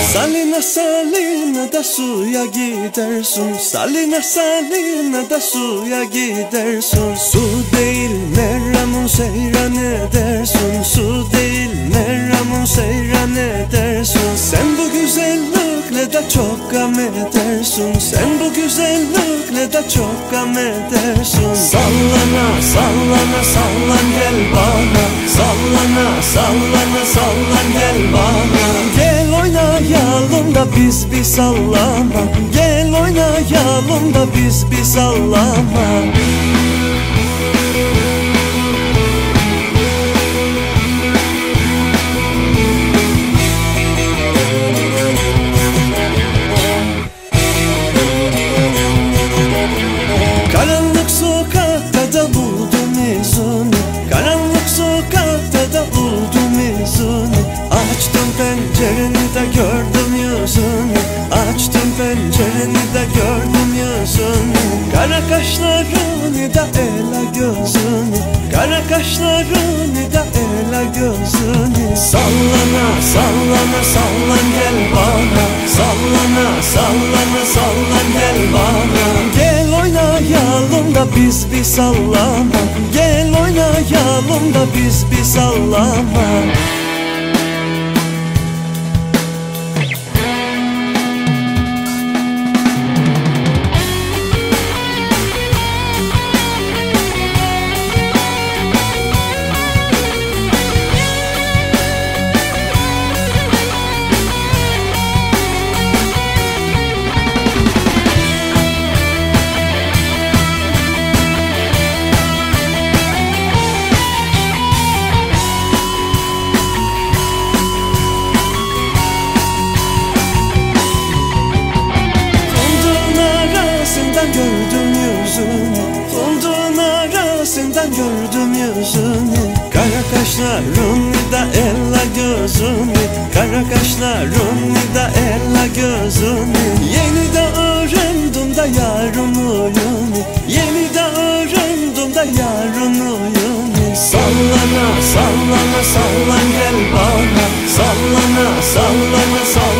Salina salina da suya gidersin, salina salina da suya gidersin. Su değil merhamun seyran edersin, su değil merhamun seyran edersin. Sen bu güzellikle de çok gam edersin, sen bu güzellikle de çok gam edersin. Sallana sallana sallan gel bana, sallana sallana sallan gel bana. Gel oynayalım da biz bir sallama, gel oynayalım da biz bir sallama. Karanlık sokakta da buldum izini, karanlık sokakta da buldum izini. Açtım pencereni de gördüm yüzünü, açtım pencereni de gördüm yüzünü. Kara kaşlarını da ela gözünü, kara kaşlarını da ela gözünü. Sallana sallana sallan gel bana, sallana sallana sallan gel bana. Gel oynayalım da biz bir sallama, gel oynayalım da biz bir sallama. Gördüm yüzünü, fındığın arasından gördüm yüzünü. Kara kaşlarını da ella gözünü, kara kaşlarını da ella gözünü. Yeni de öğrendim da yarın oyunu, yeni de öğrendim da yarın oyunu. Sallana sallana sallan gel bana, sallana sallana sallan.